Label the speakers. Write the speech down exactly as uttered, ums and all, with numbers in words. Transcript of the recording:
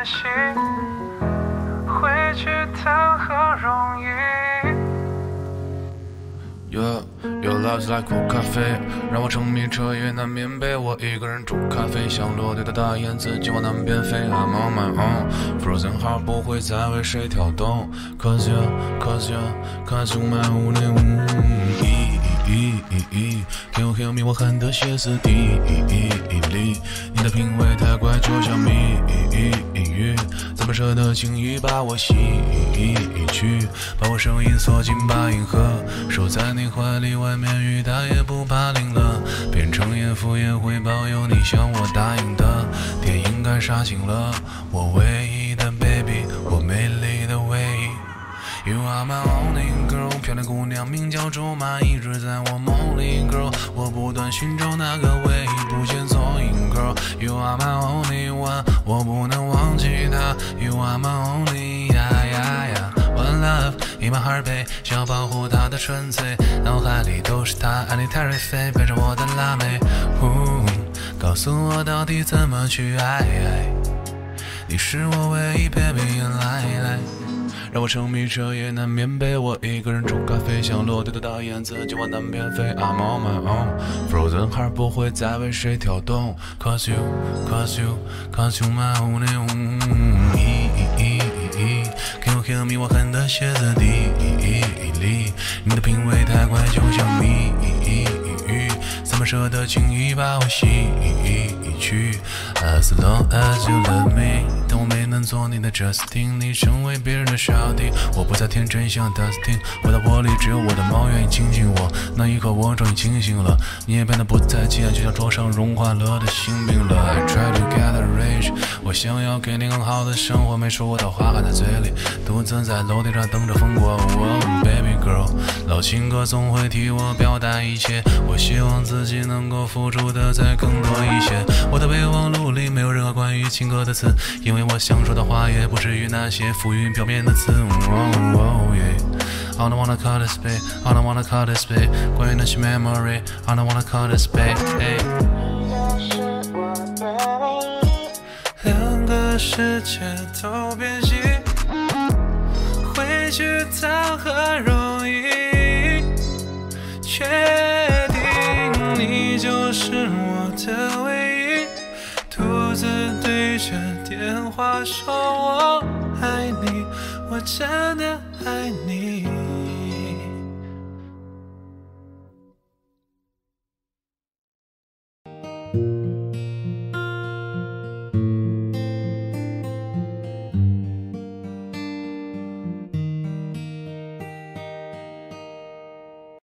Speaker 1: 联系，回去谈何容易。
Speaker 2: Yeah, your love's like 苦咖啡，让我沉迷彻夜难眠，被我一个人煮咖啡，像落地的大雁，自己往南边飞。I'm on my own, frozen heart 不会再为谁跳动 ，Cause you, cause you, cause you my only one。Can you hear me？ 我喊的歇斯底里，你的品味太怪，就像谜语，怎么舍得轻易把我吸去？把我声音锁进把银盒，守在你怀里，外面雨大也不怕淋了，变成眼敷衍会保佑你像我答应的，电影该杀青了，我唯一的 baby， 我美丽的唯一。You are my only girl， 漂亮姑娘名叫卓玛，一直在我梦里 girl， 我不断寻找那个唯一不见踪影 girl。You are my only one， 我不能忘记她。You are my only yeah yeah yeah one love in my heart babe， 想要保护她的纯粹，脑海里都是她，爱你太瑞飞，陪着我的辣妹。呼，告诉我到底怎么去爱，你是我唯一 baby， 来来。让我沉迷彻夜难眠，被我一个人煮咖啡，像落地的大雁，自己往南边飞。I'm on my own， frozen heart 不会再为谁跳动 ，Cause you, cause you, cause you my only one。Can you hear me？ 我喊的歇斯底里，你的品味太怪，就像谜语，怎么舍得轻易把我吸去 ？As long as you love me， 但我没能做你的 Justin， 你成为别人的小弟，我不再天真像 Dustin， 回到窝里只有我的猫愿意亲近我，那一刻我终于清醒了，你也变得不再起眼，就像桌上融化了的心冰了。I try to get a rich， 我想要给你更好的生活，没说过的话含在嘴里，独自在楼梯上等着风过。Oh, baby girl， 老情歌总会替我表达一切，我希望自己能够付出的再更多一些。我的备忘录里没有任何关于情歌的词，因为我想说的话也不至于那些浮于表面的词。Oh, oh, yeah. I don't wanna call this bad, I don't wanna call this bad， 关于那些 memory， I don't wanna call this bad。
Speaker 1: 两个世界都变形，回去谈何容易？确定你就是我的唯一，独自对着电话说我爱你，我真的爱你。